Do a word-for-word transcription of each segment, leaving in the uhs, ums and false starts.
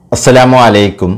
അസ്സലാമു അലൈക്കും.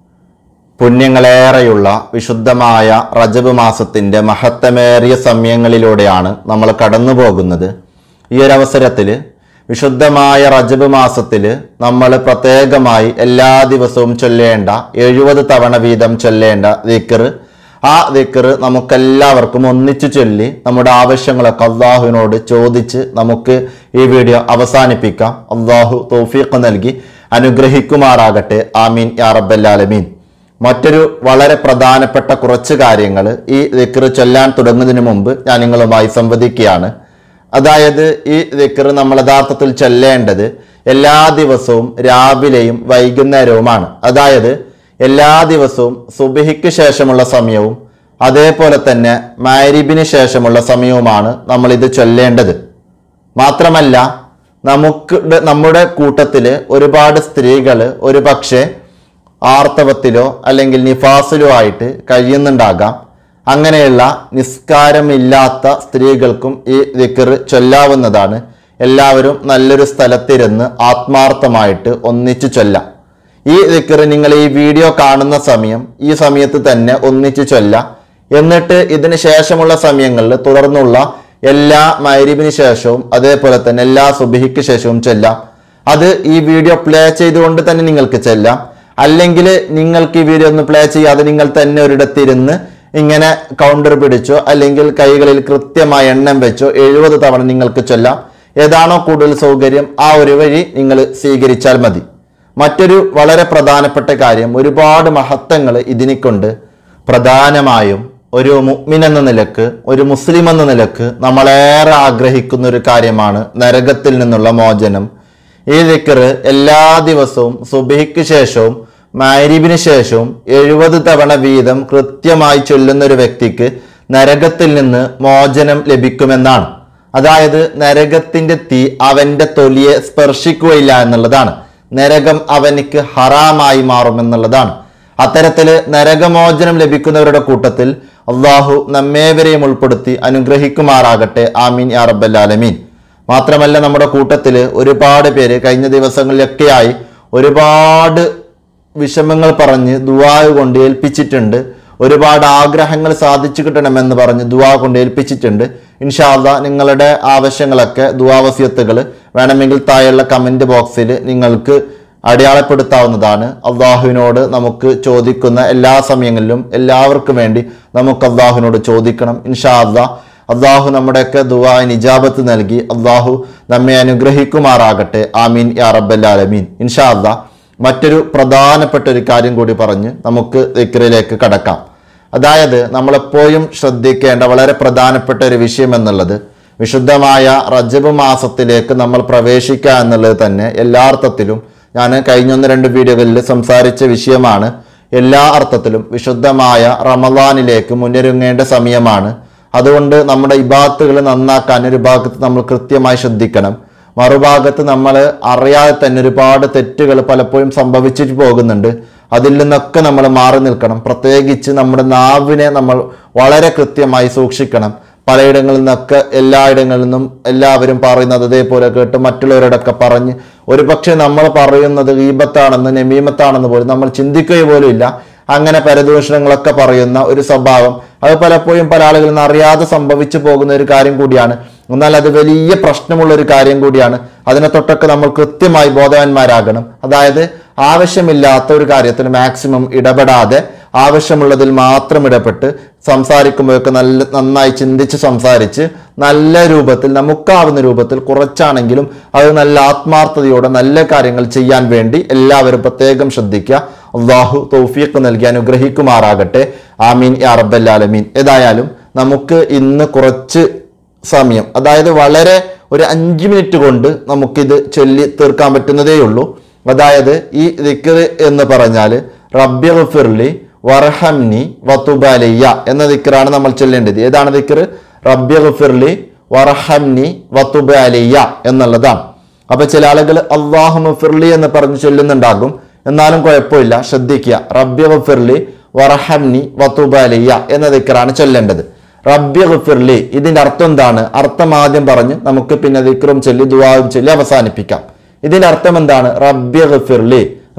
പുണ്യങ്ങളേറെയുള്ള വിശുദ്ധമായ റജബ് മാസത്തിൻ്റെ മഹത്തമേറിയ സമയങ്ങളിലൂടെയാണ് നമ്മൾ കടന്നു പോകുന്നത്. ഈ ഒരു അവസരത്തിൽ വിശുദ്ധമായ റജബ് മാസത്തിൽ നമ്മൾ പ്രത്യേകമായി എല്ലാ ദിവസവും ചൊല്ലേണ്ട എഴുപത് തവണ വീതം ചൊല്ലേണ്ട ദിക്ർ, ആ ദിക്ർ നമുക്കെല്ലാവർക്കും ഒന്നിച്ചു ചൊല്ലി നമ്മുടെ ആവശ്യങ്ങളൊക്കെ അള്ളാഹുവിനോട് ചോദിച്ച് നമുക്ക് ഈ വീഡിയോ അവസാനിപ്പിക്കാം. അള്ളാഹു തൗഫീഖ് നൽകി അനുഗ്രഹിക്കുമാറാകട്ടെ. ആമീൻ യാ റബ്ബൽ ആലമീൻ. മറ്റൊരു വളരെ പ്രധാനപ്പെട്ട കുറച്ച് കാര്യങ്ങൾ ഈ ദിക്ർ ചൊല്ലാൻ തുടങ്ങുന്നതിന് മുമ്പ് ഞാൻ നിങ്ങളുമായി സംവദിക്കുകയാണ്. അതായത് ഈ ദിക്ർ നമ്മൾ യഥാർത്ഥത്തിൽ ചൊല്ലേണ്ടത് എല്ലാ ദിവസവും രാവിലെയും വൈകുന്നേരവുമാണ്. അതായത് എല്ലാ ദിവസവും സുബ്ഹിക്ക് ശേഷമുള്ള സമയവും അതേപോലെ തന്നെ മഗ്‌രിബിന് ശേഷമുള്ള സമയവുമാണ് നമ്മൾ ഇത് ചൊല്ലേണ്ടത്. മാത്രമല്ല നമുക്ക് നമ്മുടെ കൂട്ടത്തിൽ ഒരുപാട് സ്ത്രീകൾ ഒരു പക്ഷേ ആർത്തവത്തിലോ അല്ലെങ്കിൽ നിഫാസിലോ ആയിട്ട് കഴിയുന്നുണ്ടാകാം. അങ്ങനെയുള്ള നിസ്കാരമില്ലാത്ത സ്ത്രീകൾക്കും ഈ ദിക്ർ ചൊല്ലാവുന്നതാണ്. എല്ലാവരും നല്ലൊരു സ്ഥലത്തിരുന്ന് ആത്മാർത്ഥമായിട്ട് ഒന്നിച്ചു ചൊല്ലാം. ഈ ദിക്ർ നിങ്ങൾ ഈ വീഡിയോ കാണുന്ന സമയം ഈ സമയത്ത് തന്നെ ഒന്നിച്ചു ചൊല്ലാം. എന്നിട്ട് ഇതിന് ശേഷമുള്ള സമയങ്ങളിൽ തുടർന്നുള്ള എല്ലാ മഗ്‌രിബിന് ശേഷവും അതേപോലെ തന്നെ എല്ലാ സുബ്ഹിക്ക് ശേഷവും ചൊല്ലാം. അത് ഈ വീഡിയോ പ്ലേ ചെയ്തുകൊണ്ട് തന്നെ നിങ്ങൾക്ക് ചൊല്ലാം. അല്ലെങ്കിൽ നിങ്ങൾക്ക് ഈ വീഡിയോ ഒന്ന് പ്ലേ ചെയ്യാതെ നിങ്ങൾ തന്നെ ഒരിടത്തിരുന്ന് ഇങ്ങനെ കൗണ്ടർ പിടിച്ചോ അല്ലെങ്കിൽ കൈകളിൽ കൃത്യമായ എണ്ണം വെച്ചോ എഴുപത് തവണ നിങ്ങൾക്ക് ചൊല്ലാം. ഏതാണോ കൂടുതൽ സൗകര്യം ആ ഒരു വഴി നിങ്ങൾ സ്വീകരിച്ചാൽ മതി. മറ്റൊരു വളരെ പ്രധാനപ്പെട്ട കാര്യം, ഒരുപാട് മഹത്വങ്ങൾ ഇതിനെക്കൊണ്ട്. പ്രധാനമായും ഒരു മുഅ്മിൻ എന്ന നിലക്ക്, ഒരു മുസ്ലിം എന്ന നിലക്ക് നമ്മളേറെ ആഗ്രഹിക്കുന്ന ഒരു കാര്യമാണ് നരകത്തിൽ നിന്നുള്ള മോചനം. ഈ ദിക്ർ എല്ലാ ദിവസവും സുബ്ഹിക്ക് ശേഷവും മഗ്‌രിബിന് ശേഷവും എഴുപത് തവണ വീതം കൃത്യമായി ചൊല്ലുന്ന ഒരു വ്യക്തിക്ക് നരകത്തിൽ നിന്ന് മോചനം ലഭിക്കുമെന്നാണ്. അതായത് നരകത്തിന്റെ തീ അവന്റെ തൊലിയെ സ്പർശിക്കുകയില്ല എന്നുള്ളതാണ്. നരകം അവനിക്ക് ഹറാമായി മാറുമെന്നുള്ളതാണ്. അത്തരത്തില് നരകമോചനം ലഭിക്കുന്നവരുടെ കൂട്ടത്തിൽ അള്ളാഹു നമ്മേവരെയും ഉൾപ്പെടുത്തി അനുഗ്രഹിക്കുമാറാകട്ടെ. ആമീൻ യാ റബ്ബൽ ആലമീൻ. മാത്രമല്ല നമ്മുടെ കൂട്ടത്തിൽ ഒരുപാട് പേര് കഴിഞ്ഞ ദിവസങ്ങളിലൊക്കെയായി ഒരുപാട് വിഷമങ്ങൾ പറഞ്ഞ് ദുആ കൊണ്ട് ഏൽപ്പിച്ചിട്ടുണ്ട്. ഒരുപാട് ആഗ്രഹങ്ങൾ സാധിച്ചു കിട്ടണമെന്ന് പറഞ്ഞ് ദുആ കൊണ്ട് ഏൽപ്പിച്ചിട്ടുണ്ട്. ഇൻഷാ അല്ലാഹ് നിങ്ങളുടെ ആവശ്യങ്ങളൊക്കെ ദുആ വസിയത്തുകൾ വേണമെങ്കിൽ താഴെയുള്ള കമന്റ് ബോക്സിൽ നിങ്ങൾക്ക് അടയാളപ്പെടുത്താവുന്നതാണ്. അള്ളാഹുവിനോട് നമുക്ക് ചോദിക്കുന്ന എല്ലാ സമയങ്ങളിലും എല്ലാവർക്കും വേണ്ടി നമുക്ക് അള്ളാഹുവിനോട് ചോദിക്കണം. ഇൻഷാ അല്ലാഹ് അള്ളാഹു നമ്മുടെയൊക്കെ ദുആഇന് ഇജാബത്ത് നൽകി അള്ളാഹു നമ്മെ അനുഗ്രഹിക്കുമാറാകട്ടെ. ആമീൻ യാ റബ്ബൽ ആലമീൻ. ഇൻഷാ അല്ലാഹ് മറ്റൊരു പ്രധാനപ്പെട്ട ഒരു കാര്യം കൂടി പറഞ്ഞ് നമുക്ക് ദിക്റിലേക്ക് കടക്കാം. അതായത് നമ്മളെപ്പോഴും ശ്രദ്ധിക്കേണ്ട വളരെ പ്രധാനപ്പെട്ട ഒരു വിഷയം എന്നുള്ളത്, വിശുദ്ധമായ റജബ് മാസത്തിലേക്ക് നമ്മൾ പ്രവേശിക്കുക എന്നുള്ളത് തന്നെ എല്ലാ അർത്ഥത്തിലും ഞാൻ കഴിഞ്ഞ ഒന്ന് രണ്ട് വീഡിയോകളിൽ സംസാരിച്ച വിഷയമാണ്. എല്ലാ അർത്ഥത്തിലും വിശുദ്ധമായ റമളാനിലേക്ക് മുന്നൊരുങ്ങേണ്ട സമയമാണ്. അതുകൊണ്ട് നമ്മുടെ ഇബാദത്തുകൾ നന്നാക്കാൻ ഒരു ഭാഗത്ത് നമ്മൾ കൃത്യമായി ശ്രദ്ധിക്കണം. മറുഭാഗത്ത് നമ്മൾ അറിയാതെ തന്നെ ഒരുപാട് തെറ്റുകൾ പലപ്പോഴും സംഭവിച്ചിട്ട് പോകുന്നുണ്ട്. അതിൽ നിന്നൊക്കെ നമ്മൾ മാറി നിൽക്കണം. പ്രത്യേകിച്ച് നമ്മുടെ നാവിനെ നമ്മൾ വളരെ കൃത്യമായി സൂക്ഷിക്കണം. പലയിടങ്ങളിൽ നിന്നൊക്കെ എല്ലായിടങ്ങളിൽ നിന്നും എല്ലാവരും പറയുന്നത് അതേപോലെ കേട്ട് മറ്റുള്ളവരോടൊക്കെ പറഞ്ഞ് ഒരു പക്ഷേ നമ്മൾ പറയുന്നത് ഗീബത്താണെന്ന് നമീമത്താണെന്ന് പോലും നമ്മൾ ചിന്തിക്കുക പോലും ഇല്ല. അങ്ങനെ പരദൂഷണങ്ങളൊക്കെ പറയുന്ന ഒരു സ്വഭാവം അത് പലപ്പോഴും പല ആളുകളിൽ നിന്ന് അറിയാതെ സംഭവിച്ചു പോകുന്ന ഒരു കാര്യം കൂടിയാണ്. എന്നാൽ അത് വലിയ പ്രശ്നമുള്ള ഒരു കാര്യം കൂടിയാണ്. അതിനെ തൊട്ടൊക്കെ നമ്മൾ കൃത്യമായി ബോധവാന്മാരാകണം. അതായത് ആവശ്യമില്ലാത്ത ഒരു കാര്യത്തിൽ മാക്സിമം ഇടപെടാതെ ആവശ്യമുള്ളതിൽ മാത്രം ഇടപെട്ട് സംസാരിക്കുമ്പോഴൊക്കെ നല്ല നന്നായി ചിന്തിച്ച് സംസാരിച്ച് നല്ല രൂപത്തിൽ നമുക്കാവുന്ന രൂപത്തിൽ കുറച്ചാണെങ്കിലും അത് നല്ല ആത്മാർത്ഥതയോടെ നല്ല കാര്യങ്ങൾ ചെയ്യാൻ വേണ്ടി എല്ലാവരും പ്രത്യേകം ശ്രദ്ധിക്കുക. അള്ളാഹു തൗഫീഖ് നൽകി അനുഗ്രഹിക്കുമാറാകട്ടെ. ആമീൻ യാ റബ്ബൽ ആലമീൻ. ഏതായാലും നമുക്ക് ഇന്ന് കുറച്ച് സമയം, അതായത് വളരെ ഒരു അഞ്ച് മിനിറ്റ് കൊണ്ട് നമുക്കിത് ചൊല്ലി തീർക്കാൻ പറ്റുന്നതേ ഉള്ളൂ. അതായത് ഈ ദിക്ർ എന്ന് പറഞ്ഞാൽ റബ്ബിഗ്ഫിർലി വർഹംനി വതുബ് അലയ്യ എന്ന ദിക്റാണ് നമ്മൾ ചൊല്ലേണ്ടത്. ഏതാണ് ദിക്ർ? റബ്ബിഗ്ഫിർലി വർഹംനി വതുബ് അലയ്യ എന്നുള്ളതാണ്. അപ്പൊ ചില ആളുകൾ അല്ലാഹുമ്മഗ്ഫിർലി എന്ന് പറഞ്ഞ് ചൊല്ലുന്നുണ്ടാകും. എന്നാലും കുഴപ്പമില്ല, ശ്രദ്ധിക്കുക. റബ്ബിഗ്ഫിർലി വർഹംനി വതുബ് അലയ്യ എന്ന ദിക്റാണ് ചൊല്ലേണ്ടത്. റബ്ബിഗ്ഫിർലി ഇതിന്റെ അർത്ഥം എന്താണ്? അർത്ഥം ആദ്യം പറഞ്ഞ് നമുക്ക് പിന്നെ ദിക്റും ചൊല്ലി ദുആവും ചൊല്ലി അവസാനിപ്പിക്കാം. ഇതിന്റെ അർത്ഥം എന്താണ്? റബ്ബിഗ്ഫിർലി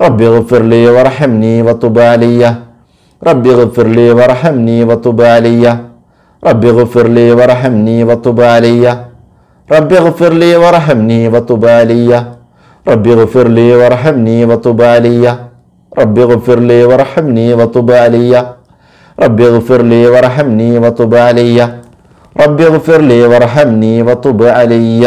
ربي اغفر لي وارحمني وتب علي ربي اغفر لي وارحمني وتب علي ربي اغفر لي وارحمني وتب علي ربي اغفر لي وارحمني وتب علي ربي اغفر لي وارحمني وتب علي ربي اغفر لي وارحمني وتب علي ربي اغفر لي وارحمني وتب علي ربي اغفر لي وارحمني وتب علي.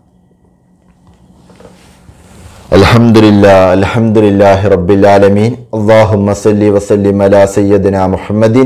الحمد لله الحمد لله رب العالمين. اللهم صل وسلم على سيدنا محمد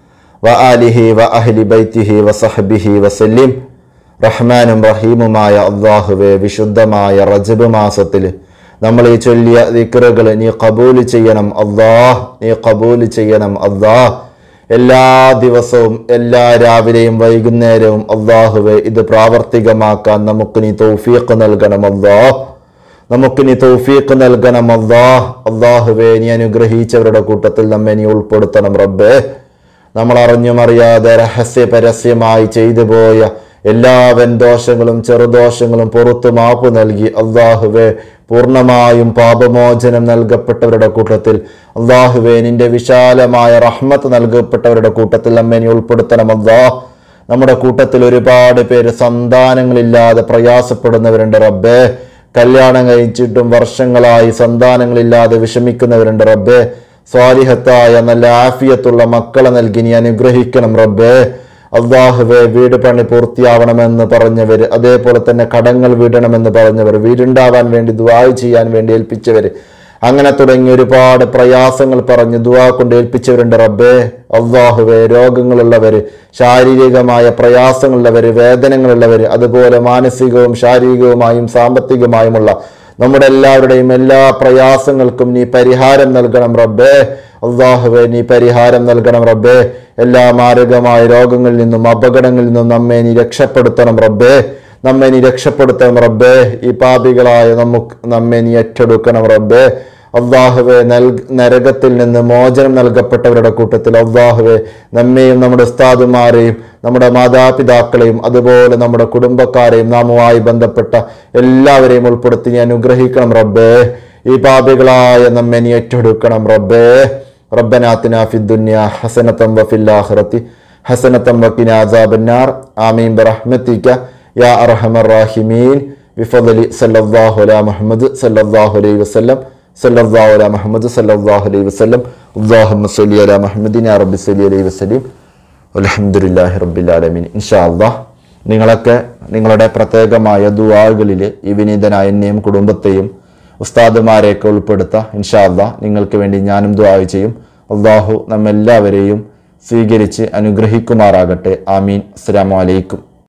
وآله وأهل بيته وصحبه وسلم. റഹ്മാനും റഹീമുമായ അല്ലാഹുവേ, വിശുദ്ധമായ റജബ് മാസത്തിൽ നമ്മൾ ഈ ചൊല്ലിയ ദിക്റുകൾ നീ കബൂൽ ചെയ്യണം അല്ലാഹ്, നീ കബൂൽ ചെയ്യണം അല്ലാഹ്. എല്ലാ ദിവസവും എല്ലാ രാവിലെയും വൈകുന്നേരവും അല്ലാഹുവേ ഇത് പ്രാവർത്തികമാക്കാൻ നമുക്ക് നീ തൗഫീഖ് നൽകണം അല്ലാഹ്, നമുക്ക് നീ തൗഫീഖ് നൽകണം അല്ലാഹ്. അല്ലാഹുവേ, നീ അനുഗ്രഹിച്ചവരുടെ കൂട്ടത്തിൽ നമ്മെ നീ ഉൾപ്പെടുത്തണം റബ്ബേ. നമ്മൾ അറിഞ്ഞും അറിയാതെ രഹസ്യ പരസ്യമായി ചെയ്തു പോയ എല്ലാ വൻദോഷങ്ങളും ചെറുദോഷങ്ങളും പുറത്തു മാപ്പ് നൽകി അല്ലാഹുവേ പൂർണ്ണമായും പാപമോചനം നൽകപ്പെട്ടവരുടെ കൂട്ടത്തിൽ അല്ലാഹുവേ നിന്റെ വിശാലമായ റഹ്മത്ത് നൽകപ്പെട്ടവരുടെ കൂട്ടത്തിൽ നമ്മെ നീ ഉൾപ്പെടുത്തണം അല്ലാഹ്. നമ്മുടെ കൂട്ടത്തിൽ ഒരുപാട് പേര് സന്താനങ്ങളില്ലാതെ പ്രയാസപ്പെടുന്നവരുണ്ട് റബ്ബേ. കല്യാണം കഴിച്ചിട്ടും വർഷങ്ങളായി സന്താനങ്ങളില്ലാതെ വിഷമിക്കുന്നവരുണ്ട് റബ്ബേ. സ്വാലിഹത്തായ നല്ല ആഫിയത്തുള്ള മക്കളെ നൽകി നീ അനുഗ്രഹിക്കണം റബ്ബേ. അല്ലാഹുവേ, വീട് പണി പൂർത്തിയാവണമെന്ന് പറഞ്ഞവർ, അതേപോലെ തന്നെ കടങ്ങൾ വീടണമെന്ന് പറഞ്ഞവർ, വീടുണ്ടാവാൻ വേണ്ടി ദുആ ചെയ്യാൻ വേണ്ടി ഏൽപ്പിച്ചവർ, അങ്ങനെ തുടങ്ങി ഒരുപാട് പ്രയാസങ്ങൾ പറഞ്ഞ് ദുആ കൊണ്ട് ഏൽപ്പിച്ചവരുണ്ട് റബ്ബേ. അല്ലാഹുവേ, രോഗങ്ങളുള്ളവർ, ശാരീരികമായ പ്രയാസങ്ങളുള്ളവർ, വേദനകളുള്ളവർ, അതുപോലെ മാനസികവും ശാരീരികവുമായും സാമ്പത്തികമായുമുള്ള നമ്മുടെ എല്ലാവരുടെയും എല്ലാ പ്രയാസങ്ങൾക്കും നീ പരിഹാരം നൽകണം റബ്ബേ. അല്ലാഹുവേ, നീ പരിഹാരം നൽകണം റബ്ബേ. എല്ലാ മാരകമായ രോഗങ്ങളിൽ നിന്നും അപകടങ്ങളിൽ നിന്നും നമ്മെ നീ രക്ഷപ്പെടുത്തണം റബ്ബേ, നമ്മെ നീ രക്ഷപ്പെടുത്തണം റബ്ബേ. ഈ പാപികളായ നമുക്ക് നമ്മെ നീ ഏറ്റെടുക്കണം റബ്ബേ. അല്ലാഹുവേ, നൽ നരകത്തിൽ നിന്ന് മോചനം നൽകപ്പെട്ടവരുടെ കൂട്ടത്തിൽ അല്ലാഹുവേ നമ്മെയും നമ്മുടെ ഉസ്താദുമാരെയും നമ്മുടെ മാതാപിതാക്കളെയും അതുപോലെ നമ്മുടെ കുടുംബക്കാരെയും നാമുമായി ബന്ധപ്പെട്ട എല്ലാവരെയും ഉൾപ്പെടുത്തി നീ അനുഗ്രഹിക്കണം റബ്ബേ. ഈ പാപികളായ നമ്മെ നീ ഏറ്റെടുക്കണം റബ്ബേ. റബ്ബനാ ആതിനാ ഫിദ്ദുനിയ ഹസനതൻ വഫിൽ ആഖിറതി ഹസനതൻ വഖിനാ അസാബന്നാർ. ആമീൻ ബിറഹ്മതിക യാ അർഹമർ റഹീമീൻ. ബിഫദ്ലി സല്ലല്ലാഹു അലാ മുഹമ്മദ് സല്ലല്ലാഹു അലൈഹി വസല്ലം സല്ലല്ലാഹു അലാ മുഹമ്മദ് സല്ലല്ലാഹു അലൈഹി വസല്ലം. അല്ലാഹുമ്മ സ്വല്ലി അലാ മുഹമ്മദിൻ യാ റബ്ബി സ്വല്ലി അലൈഹി വസല്ലം. അൽഹംദുലില്ലാഹി റബ്ബിൽ ആലമീൻ. ഇൻഷാ അല്ലാഹ് നിങ്ങളൊക്കെ നിങ്ങളുടെ പ്രത്യേകമായ ദുആകളിൽ ഈ വിനീതനായ എന്നെയും കുടുംബത്തെയും ഉസ്താദുമാരെയൊക്കെ ഉൾപ്പെടുത്താം. ഇൻഷാ അല്ലാഹ് നിങ്ങൾക്ക് വേണ്ടി ഞാനും ദുആ ചെയ്യും. അല്ലാഹു നമ്മെല്ലാവരെയും സ്വീകരിച്ച് അനുഗ്രഹിക്കുമാറാകട്ടെ. ആമീൻ. അസ്സലാമു അലൈക്കും.